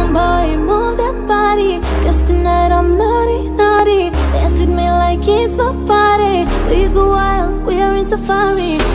boy, move that body, 'cause tonight I'm naughty, naughty. Dance with me like it's my party. We go wild, we are in safari.